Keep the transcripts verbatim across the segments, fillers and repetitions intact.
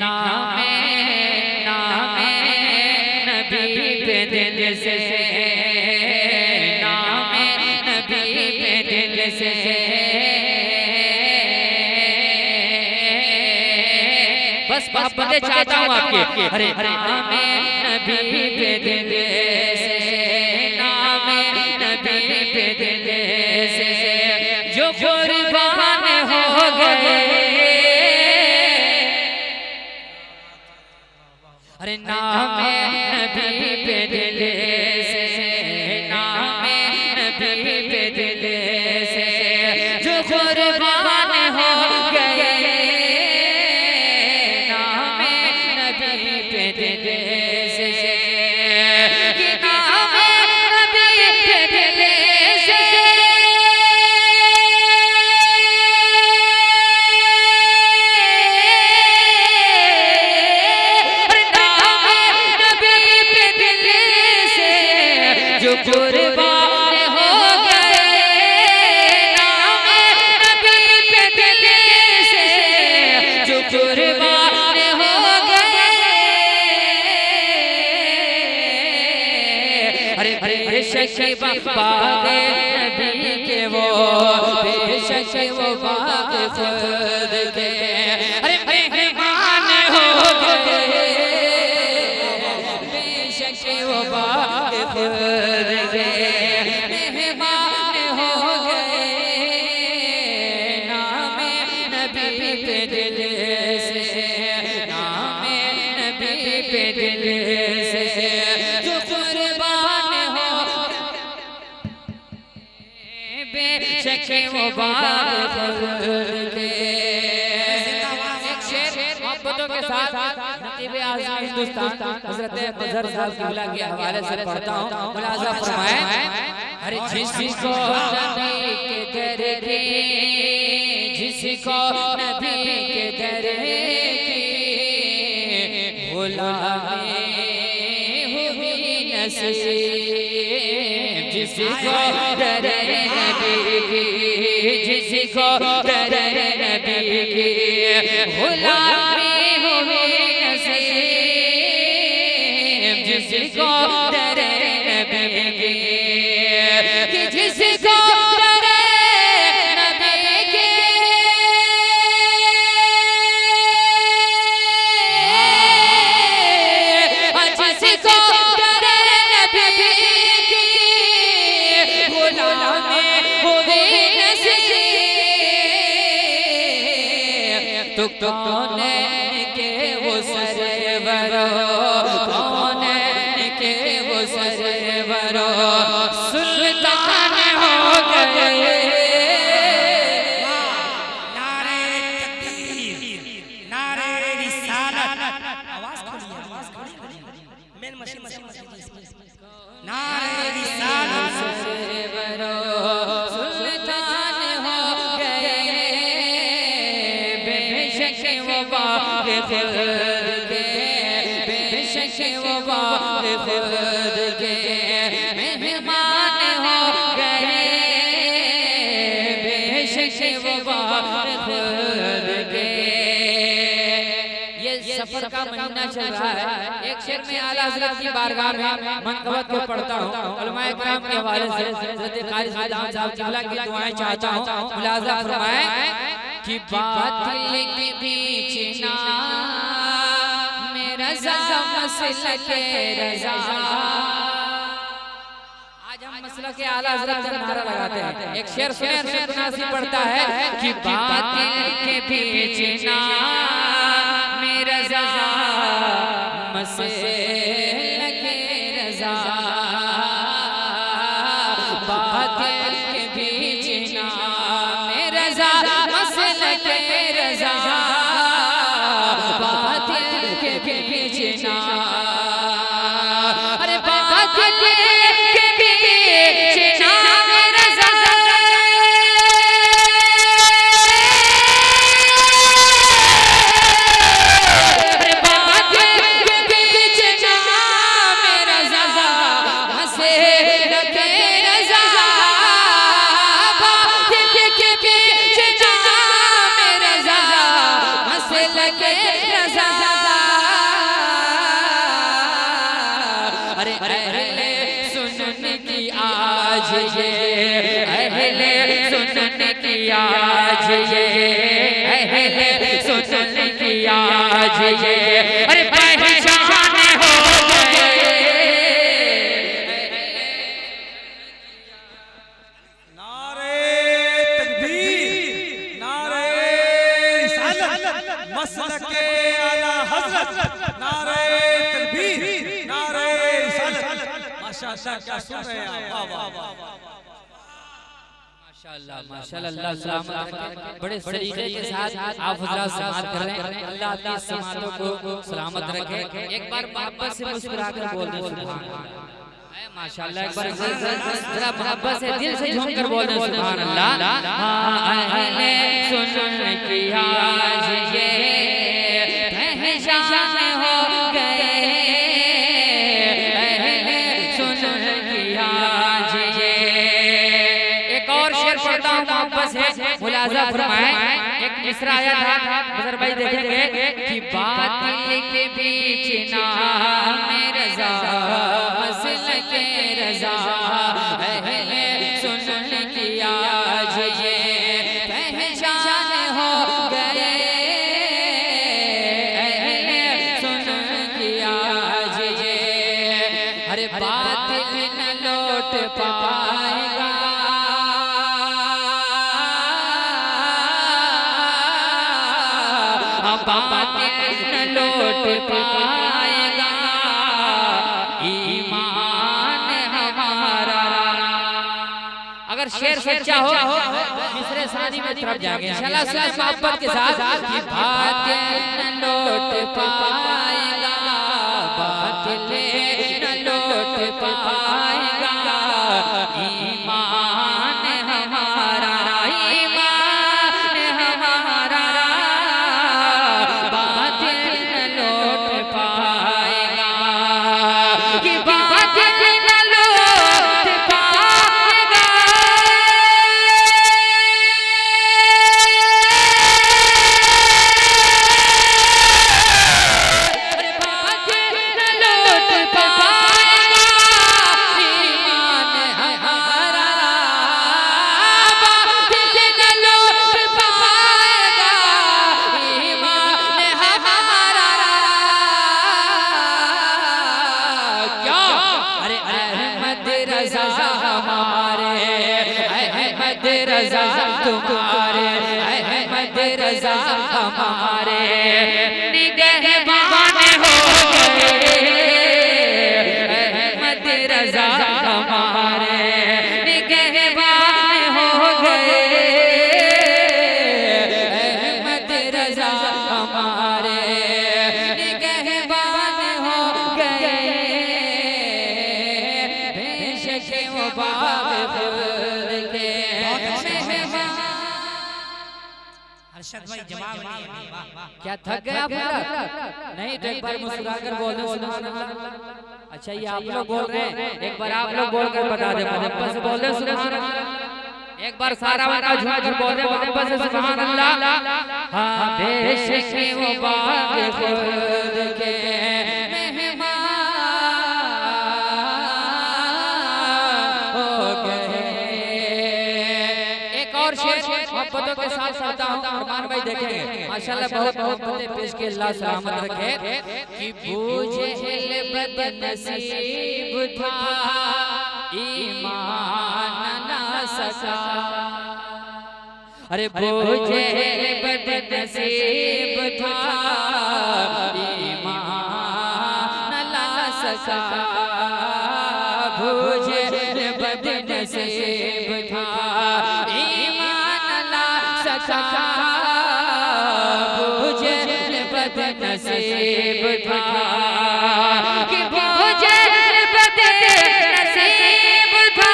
नामे नामे नबी पे दिल से, नामे नबी पे दिल से बस बात बदे चाहता हूँ आपके। अरे नामे नबी पे दिल से, नामे नबी पे दिल से जो कुर्बान हो गए। अरे नामे नबी पे दिल से, नामे नबी पे दिल से जो कुर्बान हो गए। नामे नबी पे दिल से, कि नामे नबी पे दिल से जो कुर्बान हो गए। नामे नबी पे दिल से जो कुर्बान हो गए। अरे बेशक बाग नबी के वो, बेशक वो बाग खुद के अरे मेहमान हो गए। बेशक वो बाग खुद के मेहमान हो गए। नामे नबी पे दिल से, नामे नबी पे दिल से जो कुर्बान हो। बेशक वो बाग खुद के। एक शेर मोहब्बतों के साथ नकीब आज़म हिंदुस्तान हज़रत मज़हर साहब क़िबला के हवाले से पढ़ता हूँ। मुलाज़ा फरमाएं। अरे जिसको नबी के दर की, जिसको नबी के दर की गुलामी हुई नसीब, जिसको दर नबी की, जिसको दर नबी की गुलामी हुई नसीब, जिसको दर नबी की, कि जिसको दर नबी की जिसको दर नबी की गुलामी हुई नसीब। तो कौन के वो सरवर, कौन के वो सरवर सुल्तान हो गए। नारे तकबीर, नारे रिसालत। आवाज खोलिए, आवाज खोलिए, मेन मशीन मशीन मशीन। नारे रिसालत सरवर सुल्तान हो गए। बेशक वो बाग खुद के, बेशक वो बाग खुद के मेहमान हो गए। बेशक वो बाग खुद के। ये सफर का महीना चल रहा है। एक शेर में आला हज़रत की बारगाह में मनक़बत को पढ़ता हूँ। उलमाए किराम के हवाले से हज़रत क़ारी ग़िलाम साहब क़िबला की दुआएं चाहता हूँ। मुलाज़ा फरमाएं कि बातिल के बीच ना मेरा रज़ा मसलक रज़ा। आज हम मसलक के आला हज़रत का नारा लगाते हैं। एक शेर सुने, अरशद नाज़ी पढ़ता है कि बातिल के बीच ना मेरा रज़ा मसलक रज़ा, बातिल के बीच ना मेरा रज़ा मसलक रज़ा, बातिल के बीच ना। अरे बातिल के बीच ना मेरा रज़ा, अरे बातिल के बीच ना आज ये अहले सुनने की आज ये अहले सुनने की आज ये अरे पहचान हो गए। नारे तकबीर, नारे रिसालत, मसलके आला हज़रत, नारे तकबीर, नारे रिसालत। माशाअल्लाह, क्या सुन रहे हैं आप, वाह वाह वाह। माशाअल्लाह माशाअल्लाह, सलामत रखे। बड़े सलीके के साथ आप हज़रात समात कर रहे हैं। अल्लाह आपकी समातों को सलामत रखे। एक बार मोहब्बत से मुस्कुराकर बोल दें सुभान अल्लाह। माशाअल्लाह, एक बार जरा मोहब्बत से दिल से झूम कर बोल दें सुभान अल्लाह। अहले सुनने की आज ये पहचान हो गए। मुलाजा फरमाए, एक मिसरा आया था नजर भाई देखेंगे कि बातिल के बीच नाम रज़ा मसलके रज़ा अहले सुनने की आज ये पहचान हो गए। अहले सुनने की आज ये अरे बातिल न लौट पाएगा। बातिल न लौट पाएगा ईमान हमारा। अगर शेर सच्चा हो मिसरे सानी में तरफ जाएंगे इंशाल्लाह सुने मोहब्बत के साथ कि बातिल न लौट पाएगा, बातिल न लौट पाएगा ईमान हमारा, ईमान हमारा रज़ा तुम्हारे अहमद रज़ा हमारे निगहबान हो गए। अहमद रज़ा हमारे निगहबान हो गए। अहमद रज़ा हमारे निगहबान हो गए। बेशक वो बाब के अरशद भाई जवाब नहीं है। क्या थक गए आप? नहीं तो एक बार मुस्कुराकर बोल दो सुभान अल्लाह। अच्छा ये आप लोग बोल रहे हैं, एक बार आप लोग बोलकर बता दे मोहब्बत से बोल दे सुभान अल्लाह। एक बार सारा वाला झूठ बोल दे मोहब्बत से सुभान अल्लाह। हां बेशक वो बाग खुद के मेहमान हो गए। एक और शेर मोहब्बतों के साथ पढ़ता हूँ अरमान भाई देखेंगे माशाल्लाह बहुत बहुत बते पेश के अल्लाह सलामत रखे। कि बूझे बदनसीब था ईमान ना सका, अरे बूझे बदनसीब था ईमान ना सका, बूझे बदनसीब था सका, बुझे बदनसीब था कि बुझे बदनसीब था।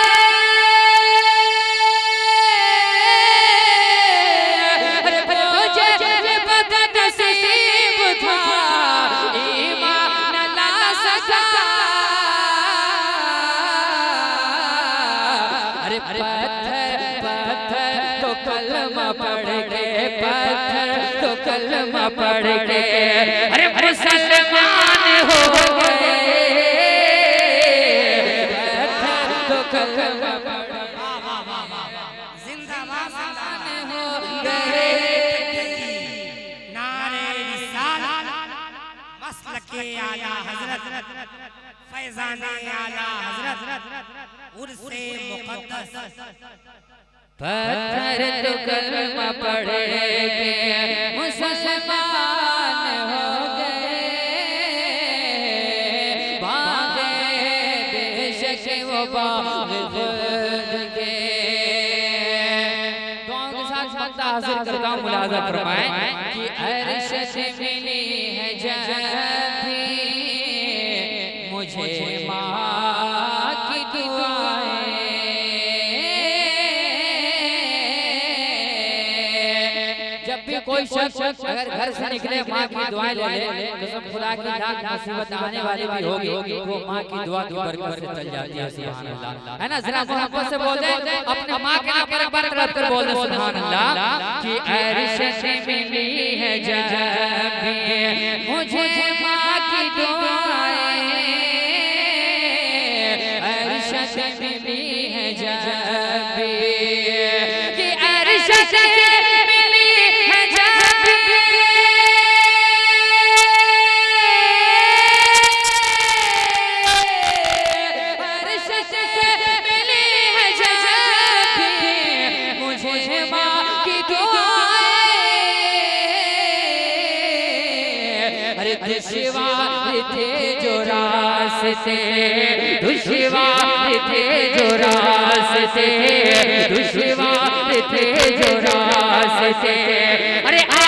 अरे बुझे बदनसीब था ईमान ला सका। अरे पत्थर पत्थर तो कलमा पढ़ के, पत्थर तो कलमा पढ़ के अरे मुसलमान हो गए। पत्थर तो कलमा के आला हजरत फैजाने आला हजरत उर्से मुक़द्दस पत्थर तो कलमा पढ़ के मुसलमान हो गए, भागे बेशक वो बाग खुद के। दुआओं के साथ मक्ता हासिल करता हूँ, मुलाज़ा फरमाएं कि अर्श से मिली है जब भी मुझे माँ की दुआएं, जब भी कोई शख्स अगर घर से निकले माँ की दुआएं ले ले तो सब खुदा की लाख मुसीबत आने वाली भी होगी, वो माँ की दुआ की बरकत से चल जाती है। सुभान अल्लाह, है ना? जरा मोहब्बत से बोल दे, अपने माँ के नाम पर एक बार तड़प कर बोल दे सुभान अल्लाह कि अर्श से मिली है जब भी मुझे माँ की दुआएं, अर्श से मिली है जब भी कि अर्श से दुश्वार थे जो रास्ते, दुश्वार थे जो रास्ते, दुश्वार थे जो रास्ते, अरे